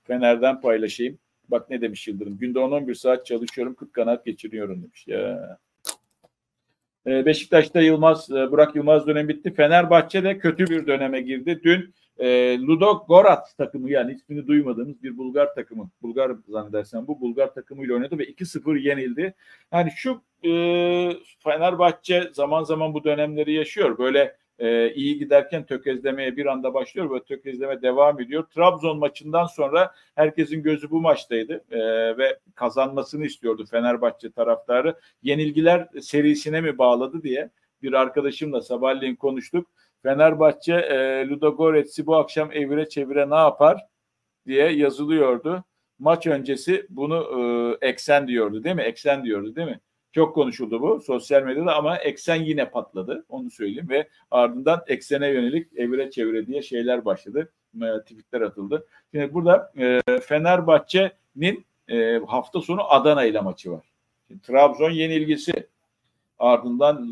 Fener'den paylaşayım. Bak ne demiş Yıldırım. Günde 10-11 saat çalışıyorum, 40 kanat geçiriyorum demiş. Ya. Beşiktaş'ta Burak Yılmaz dönemi bitti. Fenerbahçe de kötü bir döneme girdi. Dün Ludogorets takımı, yani ismini duymadığımız bir Bulgar takımı. Bulgar zannedersem bu Bulgar takımıyla oynadı ve 2-0 yenildi. Yani şu Fenerbahçe zaman zaman bu dönemleri yaşıyor. Böyle iyi giderken tökezlemeye bir anda başlıyor ve tökezleme devam ediyor. Trabzon maçından sonra herkesin gözü bu maçtaydı ve kazanmasını istiyordu Fenerbahçe taraftarı. Yenilgiler serisine mi bağladı diye bir arkadaşımla sabahleyin konuştuk. Fenerbahçe Ludogorets'i bu akşam evire çevire ne yapar diye yazılıyordu. Maç öncesi bunu eksen diyordu değil mi? Eksen diyordu değil mi? Çok konuşuldu bu sosyal medyada ama eksen yine patladı. Onu söyleyeyim ve ardından eksene yönelik evire çevire diye şeyler başladı. Tweetler atıldı. Şimdi burada Fenerbahçe'nin hafta sonu Adana ile maçı var. Şimdi, Trabzon yenilgisi, ardından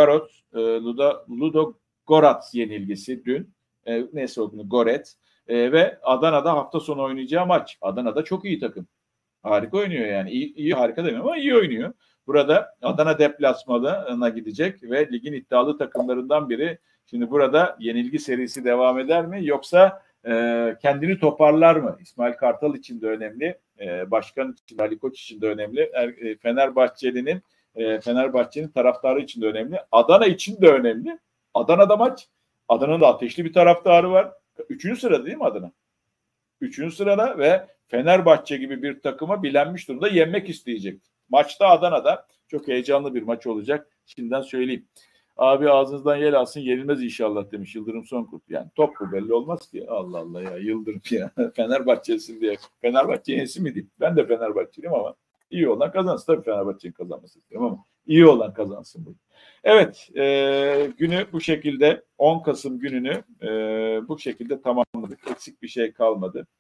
Ludogorets yenilgisi dün. Neyse okunu Gorets. Ve Adana'da hafta sonu oynayacağı maç. Adana'da çok iyi takım. Harika oynuyor yani. İyi harika demiyorum ama iyi oynuyor. Burada Adana deplasmanına gidecek ve ligin iddialı takımlarından biri. Şimdi burada yenilgi serisi devam eder mi? Yoksa kendini toparlar mı? İsmail Kartal için de önemli. Başkan için, Ali Koç için de önemli. Fenerbahçe'nin taraftarı için de önemli. Adana için de önemli. Adana'da maç. Adana'nın da ateşli bir taraftarı var. 3. sırada değil mi Adana? 3. sırada ve Fenerbahçe gibi bir takıma bilenmiş durumda yenmek isteyecek. Maçta Adana'da çok heyecanlı bir maç olacak. Şimdiden söyleyeyim. Abi ağzınızdan yel alsın, yenilmez inşallah demiş Yıldırım Sonkurt. Yani top bu, belli olmaz ki. Allah Allah ya, Yıldırım ya. Fenerbahçe'sin diye. Fenerbahçe yenisi mi diyeyim? Ben de Fenerbahçeliyim ama iyi olan kazansın. Tabii Fenerbahçe'nin kazanması istiyorum ama iyi olan kazansın bu. Evet, günü bu şekilde, 10 Kasım gününü bu şekilde tamamladık. Eksik bir şey kalmadı.